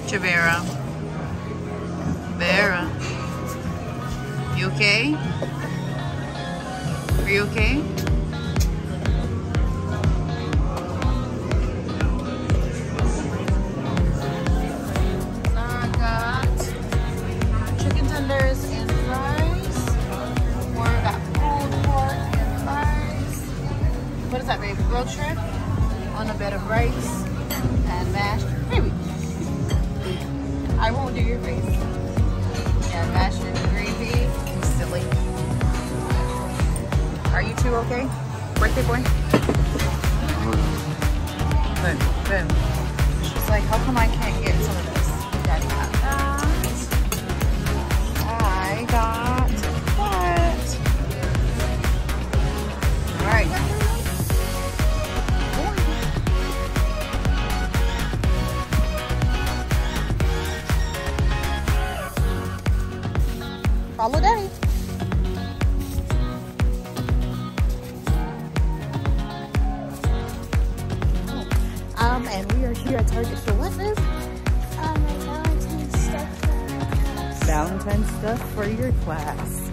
Javera. Vera. You okay? Are you okay? Zara got chicken tenders and fries. Warren got pulled pork and fries. What is that, babe? Grilled shrimp on a bed of rice and mashed. Baby, I won't do your face. And mashed and green beans. Silly. Are you two okay? Birthday boy? Good, good. She's like, how come I can't get some of this? Daddy got that. I got that. Alright. Follow Daddy. And we are here at Target for what, babe? Valentine's stuff for my class. Valentine's stuff for your class.